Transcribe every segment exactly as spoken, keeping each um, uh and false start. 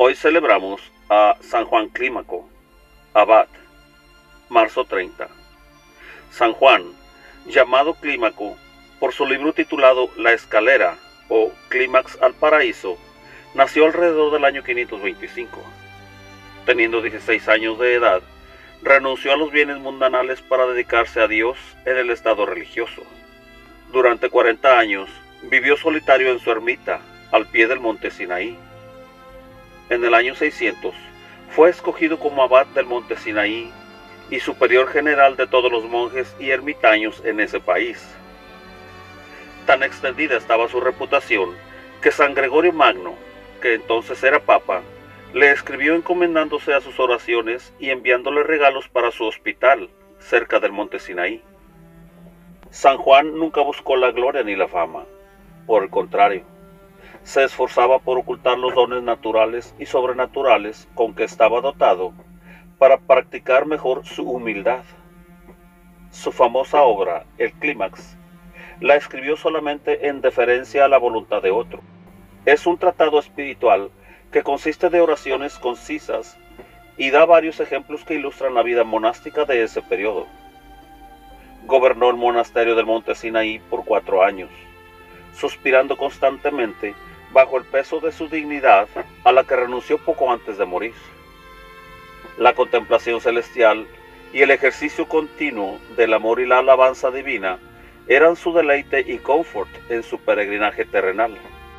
Hoy celebramos a San Juan Clímaco, abad, marzo treinta. San Juan, llamado Clímaco por su libro titulado La Escalera o Clímax al Paraíso, nació alrededor del año quinientos veinticinco. Teniendo dieciséis años de edad, renunció a los bienes mundanales para dedicarse a Dios en el estado religioso. Durante cuarenta años vivió solitario en su ermita, al pie del monte Sinaí. En el año seiscientos fue escogido como abad del monte Sinaí y superior general de todos los monjes y ermitaños en ese país. Tan extendida estaba su reputación que San Gregorio Magno, que entonces era papa, le escribió encomendándose a sus oraciones y enviándole regalos para su hospital, cerca del monte Sinaí. San Juan nunca buscó la gloria ni la fama. Por el contrario, se esforzaba por ocultar los dones naturales y sobrenaturales con que estaba dotado para practicar mejor su humildad. Su famosa obra, el Clímax, la escribió solamente en deferencia a la voluntad de otro. Es un tratado espiritual que consiste de oraciones concisas y da varios ejemplos que ilustran la vida monástica de ese periodo. Gobernó el monasterio del monte Sinaí por cuatro años, suspirando constantemente bajo el peso de su dignidad, a la que renunció poco antes de morir. La contemplación celestial y el ejercicio continuo del amor y la alabanza divina eran su deleite y confort en su peregrinaje terrenal.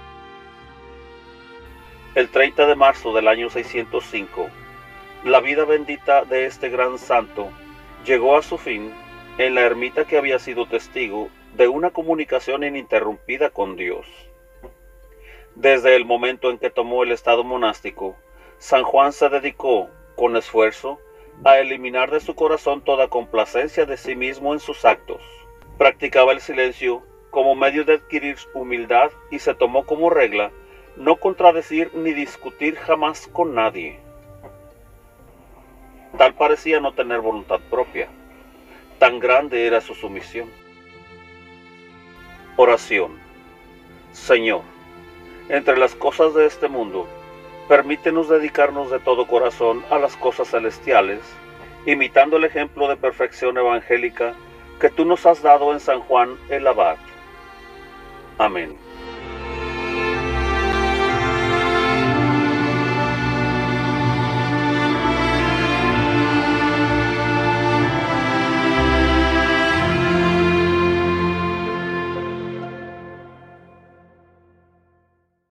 El treinta de marzo del año seiscientos cinco, la vida bendita de este gran santo llegó a su fin en la ermita que había sido testigo de una comunicación ininterrumpida con Dios. Desde el momento en que tomó el estado monástico, San Juan se dedicó, con esfuerzo, a eliminar de su corazón toda complacencia de sí mismo en sus actos. Practicaba el silencio como medio de adquirir humildad y se tomó como regla no contradecir ni discutir jamás con nadie. Tal parecía no tener voluntad propia, tan grande era su sumisión. Oración. Señor, entre las cosas de este mundo, permítenos dedicarnos de todo corazón a las cosas celestiales, imitando el ejemplo de perfección evangélica que tú nos has dado en San Juan el abad. Amén.